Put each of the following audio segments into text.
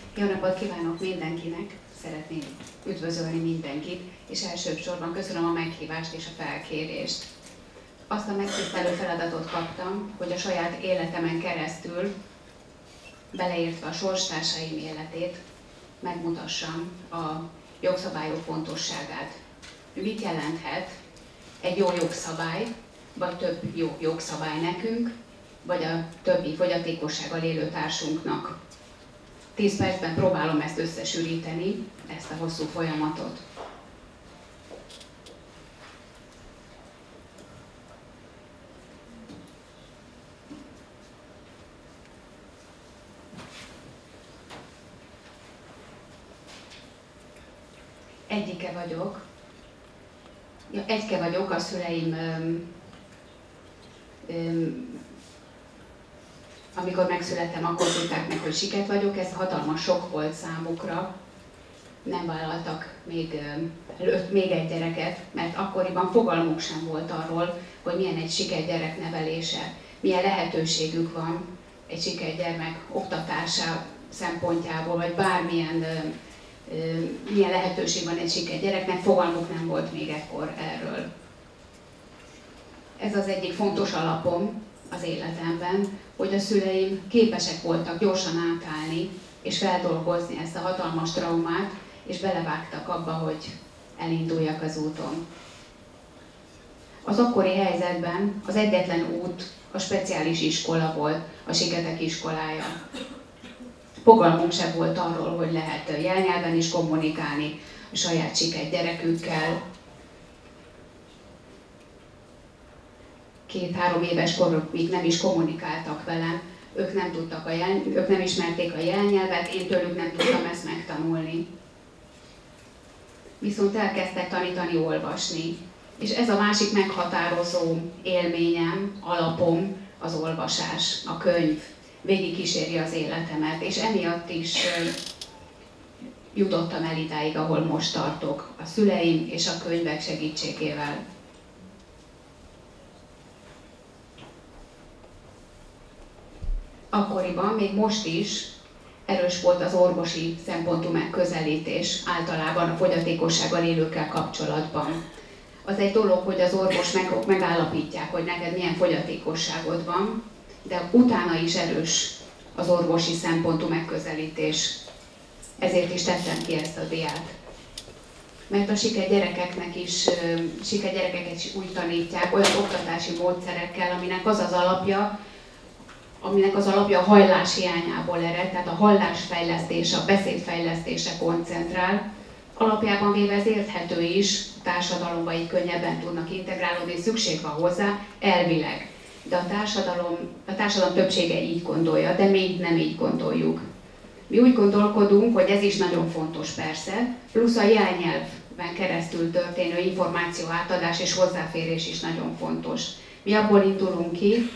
Jó napot kívánok mindenkinek! Szeretném üdvözölni mindenkit, és elsősorban köszönöm a meghívást és a felkérést. Azt a megtisztelő feladatot kaptam, hogy a saját életemen keresztül, beleértve a sorstársaim életét, megmutassam a jogszabályok fontosságát. Mit jelenthet egy jó jogszabály, vagy több jó jogszabály nekünk, vagy a többi fogyatékossággal élő társunknak. 10 percben próbálom ezt összesűríteni, ezt a hosszú folyamatot. Egyke vagyok, a szüleim amikor megszülettem, akkor tudták meg, hogy siket vagyok, ez hatalmas sok volt számukra. Nem vállaltak még egy gyereket, mert akkoriban fogalmuk sem volt arról, hogy milyen egy siket gyerek nevelése, milyen lehetőségük van egy siket gyermek oktatása szempontjából, vagy bármilyen milyen lehetőség van egy siket gyereknek, fogalmuk nem volt még ekkor erről. Ez az egyik fontos alapom az életemben, hogy a szüleim képesek voltak gyorsan átállni és feldolgozni ezt a hatalmas traumát, és belevágtak abba, hogy elinduljak az úton. Az akkori helyzetben az egyetlen út a speciális iskola volt, a siketek iskolája. Fogalmunk sem volt arról, hogy lehet jelnyelven is kommunikálni a saját siket gyerekükkel. 2-3 éves korukig nem is kommunikáltak velem, ők nem ismerték a jelnyelvet, én tőlük nem tudtam ezt megtanulni. Viszont elkezdtek tanítani olvasni, és ez a másik meghatározó élményem, alapom az olvasás, a könyv. Végig kíséri az életemet, és emiatt is jutottam el idáig, ahol most tartok, a szüleim és a könyvek segítségével. Akkoriban, még most is erős volt az orvosi szempontú megközelítés általában a fogyatékossággal élőkkel kapcsolatban. Az egy dolog, hogy az orvos megállapítják, hogy neked milyen fogyatékosságod van, de utána is erős az orvosi szempontú megközelítés. Ezért is tettem ki ezt a diát. Mert a siket gyerekeket is úgy tanítják, olyan oktatási módszerekkel, aminek az alapja a hallás hiányából ered, tehát a hallásfejlesztése, a beszédfejlesztése koncentrál. Alapjában véve ez érthető is, a társadalomba így könnyebben tudnak integrálódni, szükség van hozzá, elvileg. De a társadalom többsége így gondolja, de mi nem így gondoljuk. Mi úgy gondolkodunk, hogy ez is nagyon fontos persze, plusz a jelnyelven keresztül történő információ átadás és hozzáférés is nagyon fontos. Mi abból indulunk ki,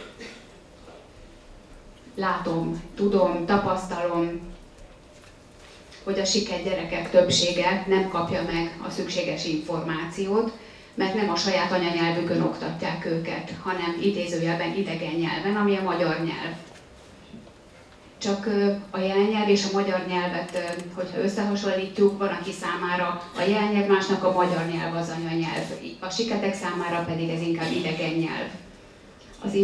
látom, tudom, tapasztalom, hogy a siket gyerekek többsége nem kapja meg a szükséges információt, mert nem a saját anyanyelvükön oktatják őket, hanem idézőjelben idegen nyelven, ami a magyar nyelv. Csak a jelnyelv és a magyar nyelvet, hogyha összehasonlítjuk, van, aki számára a jelnyelv, másnak a magyar nyelv az anyanyelv. A siketek számára pedig ez inkább idegen nyelv. Az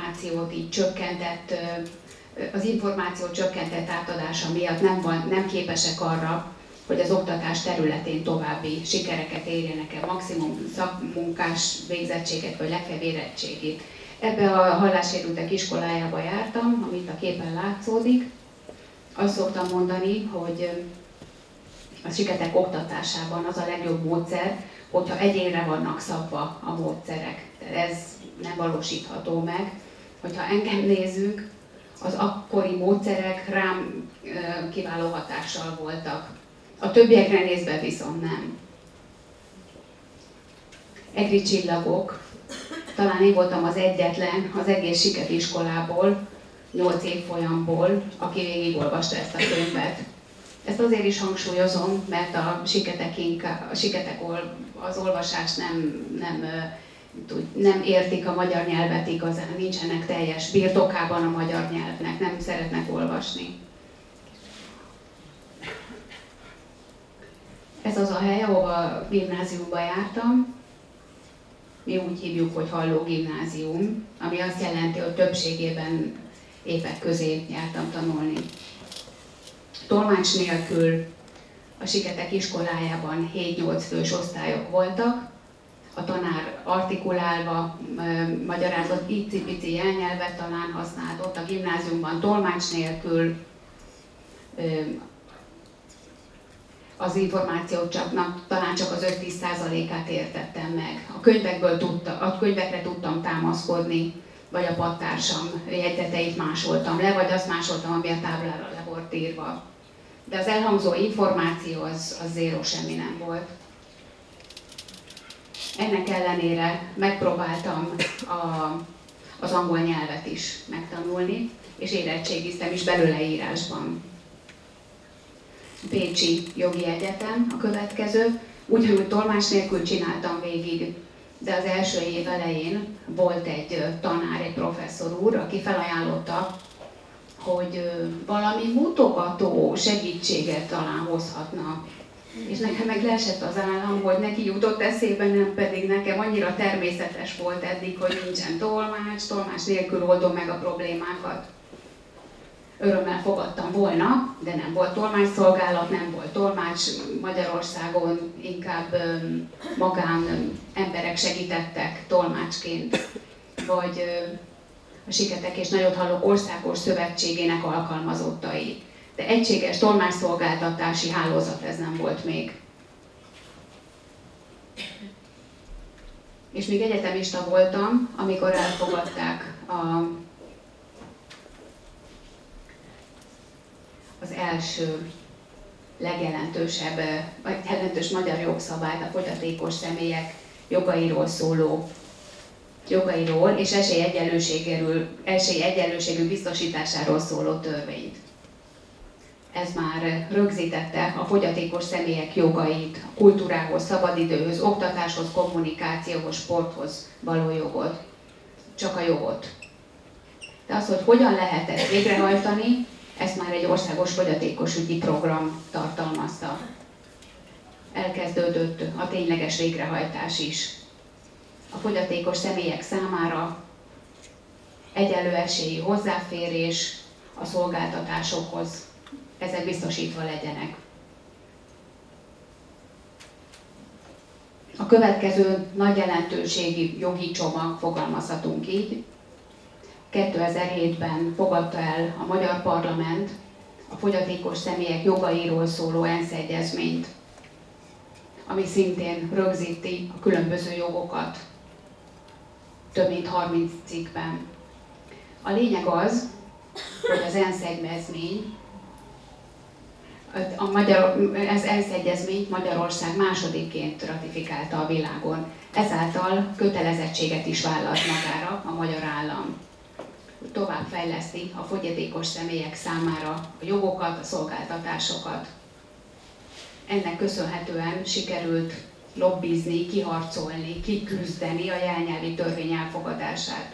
információ csökkentett átadása miatt nem képesek arra, hogy az oktatás területén további sikereket érjenek el, maximum szakmunkás végzettséget vagy legfeljebb érettségét. Ebbe a hallássérültek iskolájába jártam, amit a képen látszódik. Azt szoktam mondani, hogy a siketek oktatásában az a legjobb módszer, hogyha egyénre vannak szabva a módszerek. Ez nem valósítható meg. Hogyha engem nézzük, az akkori módszerek rám kiváló hatással voltak. A többiekre nézve viszont nem. Egri csillagok. Talán én voltam az egyetlen az egész siket iskolából, 8 évfolyamból, aki végigolvasta ezt a könyvet. Ezt azért is hangsúlyozom, mert a siketek az olvasást nem értik a magyar nyelvet igazán, nincsenek teljes birtokában a magyar nyelvnek, nem szeretnek olvasni. Ez az a hely, ahova gimnáziumba jártam. Mi úgy hívjuk, hogy Halló gimnázium, ami azt jelenti, hogy többségében épek közé jártam tanulni. Tolmács nélkül a Siketek iskolájában 7-8 fős osztályok voltak, a tanár artikulálva magyarázott, icipici jelnyelvet talán használt, ott a gimnáziumban tolmács nélkül az információt talán csak az 5-10%-át értettem meg. A könyvekre tudtam támaszkodni, vagy a padtársam jegyzeteit másoltam le, vagy azt másoltam, ami a táblára le volt írva. De az elhangzó információ az zéró, semmi nem volt. Ennek ellenére megpróbáltam az angol nyelvet is megtanulni, és érettségiztem is belőle írásban. Pécsi Jogi Egyetem a következő, úgyhogy tolmács nélkül csináltam végig, de az első év elején volt egy tanár, egy professzor úr, aki felajánlotta, hogy valami mutogató segítséget talán hozhatna. És nekem meg leesett az állam, hogy neki jutott eszébe, nem pedig nekem annyira természetes volt eddig, hogy nincsen tolmács nélkül oldom meg a problémákat. Örömmel fogadtam volna, de nem volt tolmácsszolgálat, nem volt tolmács Magyarországon, inkább magán emberek segítettek tolmácsként, vagy a Siketek és Nagyothallók Országos Szövetségének alkalmazottai. De egységes tolmácsszolgáltatási hálózat ez nem volt még. És még egyetemista voltam, amikor elfogadták az első legjelentősebb, vagy jelentős magyar jogszabályt, a fogyatékos személyek jogairól és esélyegyenlőségű biztosításáról szóló törvényt. Ez már rögzítette a fogyatékos személyek jogait, a kultúrához, szabadidőhöz, oktatáshoz, kommunikációhoz, sporthoz való jogot. Csak a jogot. De az, hogy hogyan lehet ezt végrehajtani, ezt már egy országos fogyatékosügyi program tartalmazta. Elkezdődött a tényleges végrehajtás is. A fogyatékos személyek számára egyenlő esélyű hozzáférés a szolgáltatásokhoz, ezek biztosítva legyenek. A következő nagy jelentőségi jogi csomag, fogalmazhatunk így, 2007-ben fogadta el a Magyar Parlament a fogyatékos személyek jogairól szóló ENSZ egyezményt, ami szintén rögzíti a különböző jogokat több mint 30 cikkben. A lényeg az, hogy az ENSZ egyezmény, az ENSZ egyezményt Magyarország másodikként ratifikálta a világon. Ezáltal kötelezettséget is vállalt magára a magyar állam, hogy továbbfejleszti a fogyatékos személyek számára a jogokat, a szolgáltatásokat. Ennek köszönhetően sikerült lobbizni, kiharcolni, kiküzdeni a jelnyelvi törvény elfogadását.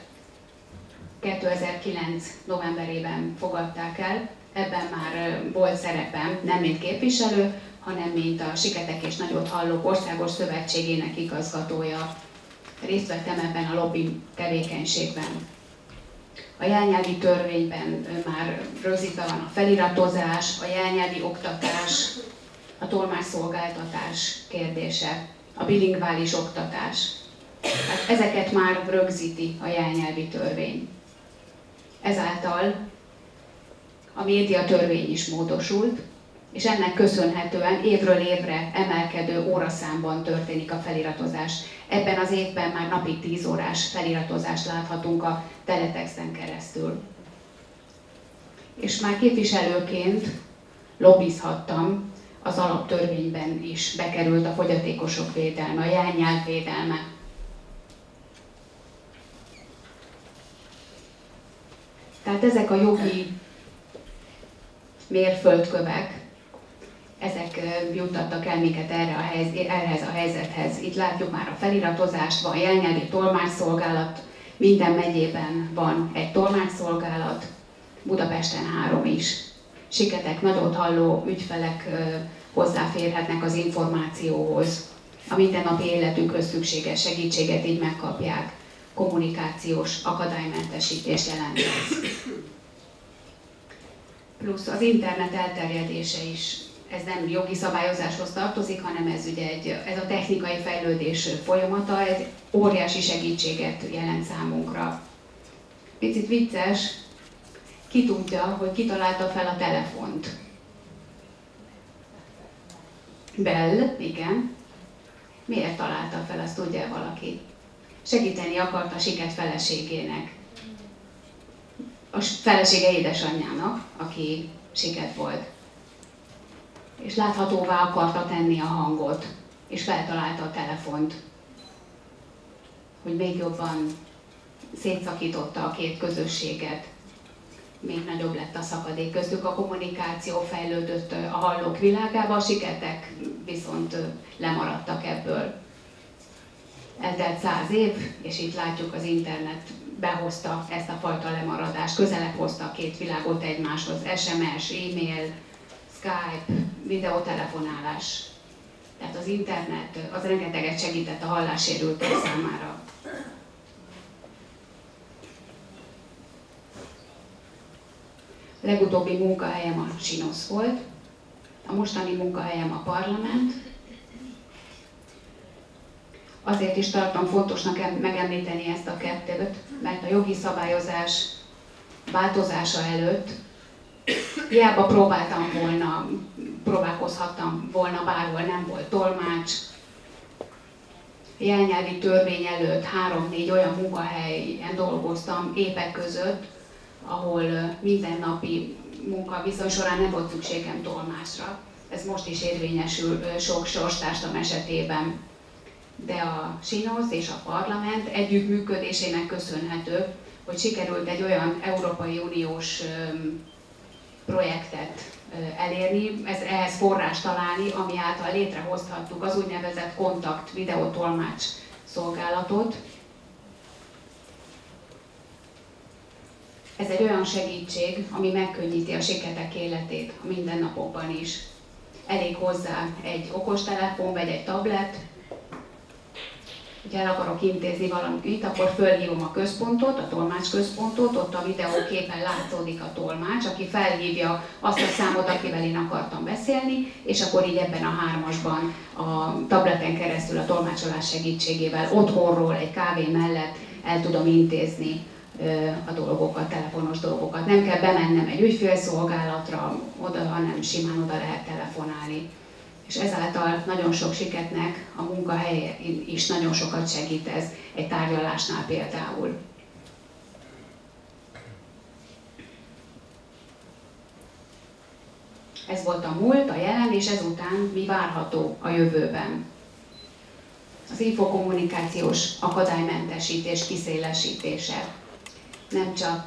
2009. novemberében fogadták el, ebben már volt szerepem, nem mint képviselő, hanem mint a Siketek és Nagyothallók Országos Szövetségének igazgatója. Részt vettem ebben a lobby tevékenységben. A jelnyelvi törvényben már rögzítve van a feliratozás, a jelnyelvi oktatás, a tolmácsszolgáltatás kérdése, a bilingvális oktatás. Hát ezeket már rögzíti a jelnyelvi törvény. Ezáltal a médiatörvény is módosult, és ennek köszönhetően évről évre emelkedő óraszámban történik a feliratozás. Ebben az évben már napi 10 órás feliratozást láthatunk a teletexten keresztül. És már képviselőként lobbizhattam, az alaptörvényben is bekerült a fogyatékosok védelme, a jelnyelv védelme. Tehát ezek a jogi mérföldkövek, ezek juttattak el minket ehhez a helyzethez. Itt látjuk már a feliratozást, van a jelnyelvi tolmácsszolgálat, minden megyében van egy tolmácsszolgálat, Budapesten 3 is. Siketek, Nagyothalló ügyfelek hozzáférhetnek az információhoz, a mindennapi életükhöz szükséges segítséget így megkapják. Kommunikációs akadálymentesítés jelent ez. Plusz az internet elterjedése is, ez nem jogi szabályozáshoz tartozik, hanem ez ugye ez a technikai fejlődés folyamata, egy óriási segítséget jelent számunkra. Picit vicces, ki tudja, hogy ki találta fel a telefont. Bell, igen. Miért találta fel, azt tudja valaki? Segíteni akart a siket feleségének. A felesége édesanyjának, aki siket volt. És láthatóvá akarta tenni a hangot, és feltalálta a telefont, hogy még jobban szétszakította a két közösséget. Még nagyobb lett a szakadék köztük, a kommunikáció fejlődött a hallók világába, a siketek viszont lemaradtak ebből. Eltelt 100 év, és itt látjuk, az internet behozta ezt a fajta lemaradást, közelebb hozta a két világot egymáshoz, SMS, e-mail, Skype, videótelefonálás. Tehát az internet az rengeteget segített a hallássérültek számára. A legutóbbi munkahelyem a Sinosz volt, a mostani munkahelyem a parlament. Azért is tartom fontosnak megemlíteni ezt a kettőt, mert a jogi szabályozás változása előtt hiába próbálkozhattam volna, bárhol nem volt tolmács. Jelnyelvi törvény előtt 3-4 olyan munkahelyen dolgoztam évek között, ahol mindennapi munkaviszony során nem volt szükségem tolmácsra. Ez most is érvényesül sok sorstársam esetében. De a Sinosz és a parlament együttműködésének köszönhető, hogy sikerült egy olyan Európai Uniós projektet elérni, ehhez forrást találni, ami által létrehozhattuk az úgynevezett kontakt videótolmács szolgálatot. Ez egy olyan segítség, ami megkönnyíti a siketek életét a mindennapokban is. Elég hozzá egy okostelefon vagy egy tablet. Ha el akarok intézni valamit, akkor fölhívom a központot, a tolmácsközpontot, ott a videóképen látszódik a tolmács, aki felhívja azt a számot, akivel én akartam beszélni, és akkor így ebben a 3-asban a tableten keresztül a tolmácsolás segítségével otthonról egy kávé mellett el tudom intézni a dolgokat, telefonos dolgokat. Nem kell bemennem egy ügyfélszolgálatra oda, hanem simán oda lehet telefonálni. És ezáltal nagyon sok siketnek a munkahely is nagyon sokat segít ez, egy tárgyalásnál például. Ez volt a múlt, a jelen, és ezután mi várható a jövőben. Az infokommunikációs akadálymentesítés kiszélesítése. Nem csak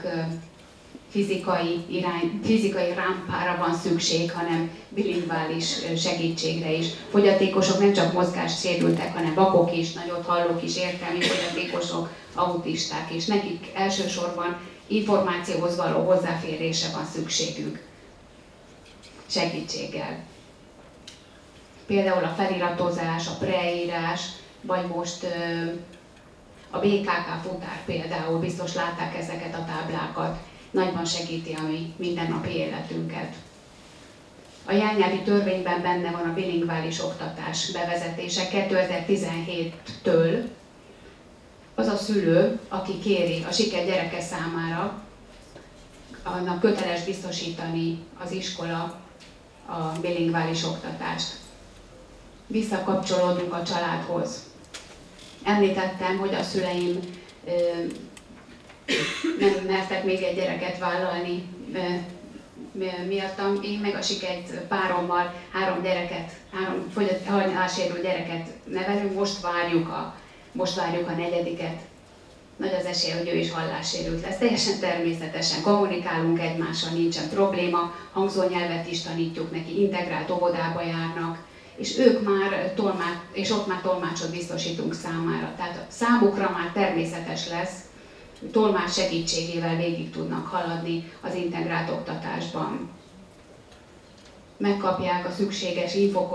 fizikai rámpára van szükség, hanem bilingvális segítségre is. Fogyatékosok nem csak mozgássérültek, hanem vakok is, nagyot hallók is, értelmi fogyatékosok, autisták is. Nekik elsősorban információhoz való hozzáférésre van szükségük segítséggel. Például a feliratozás, a preírás, vagy most a BKK futár például, biztos látták ezeket a táblákat, nagyban segíti a mi mindennapi életünket. A jelnyelvi törvényben benne van a bilingvális oktatás bevezetése 2017-től. Az a szülő, aki kéri a siket gyereke számára, annak köteles biztosítani az iskola a bilingvális oktatást. Visszakapcsolódunk a családhoz. Említettem, hogy a szüleim nem mertek még egy gyereket vállalni miattam. Én meg a siket párommal 3 hallássérült gyereket nevelünk, most várjuk a 4. Nagy az esélye, hogy ő is hallássérült lesz. Teljesen természetesen kommunikálunk egymással, nincsen probléma, hangzónyelvet is tanítjuk neki, integrált óvodába járnak, és ők már ott már tolmácsot biztosítunk számára. Tehát számukra már természetes lesz, hogy tolmács segítségével végig tudnak haladni az integrált oktatásban. megkapják a szükséges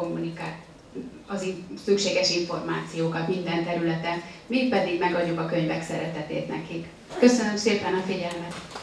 szükséges információkat minden területen, mi pedig megadjuk a könyvek szeretetét nekik. Köszönöm szépen a figyelmet!